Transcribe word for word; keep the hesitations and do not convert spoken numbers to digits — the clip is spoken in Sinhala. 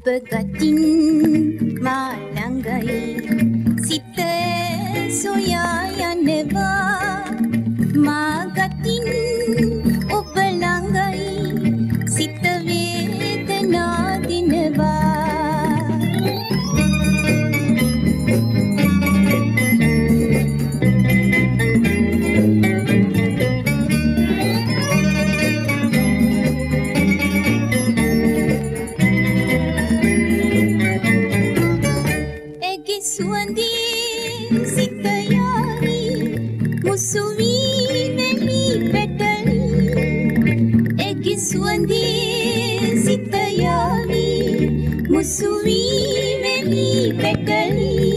ඔබ ගතින් මා ළඟයි සිත සොයා යනවා මා ගතින් ඔබ ළඟයි සිත වේදනා දිනවා සුවඳින් සිත යාවි මුසු වී මෙහි පැටලි එකි සුවඳින් සිත යාවි මුසු වී මෙහි පැටලි